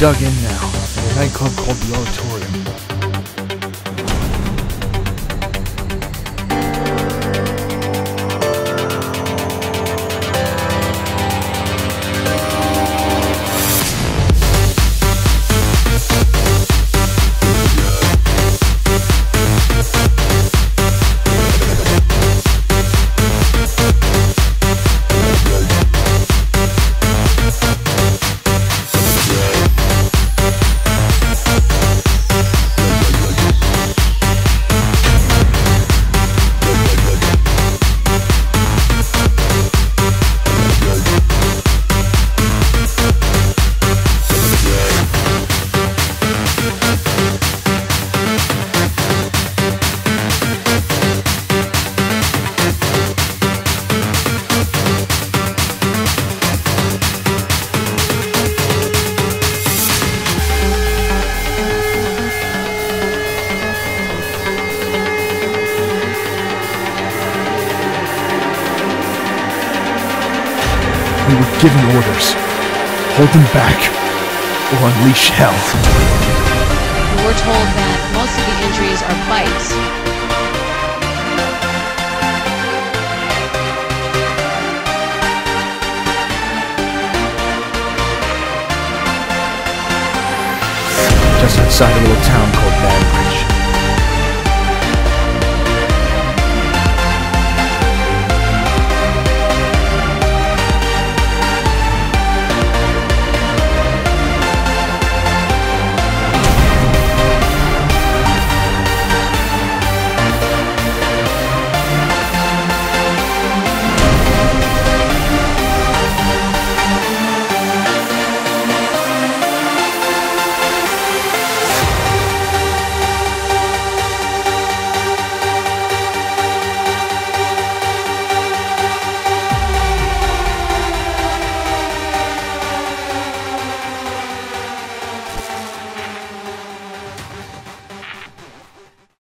dug in now, in a nightclub called the Auditorium. We were given orders. Hold them back, or unleash hell. We were told that most of the injuries are bites. Just outside a little town called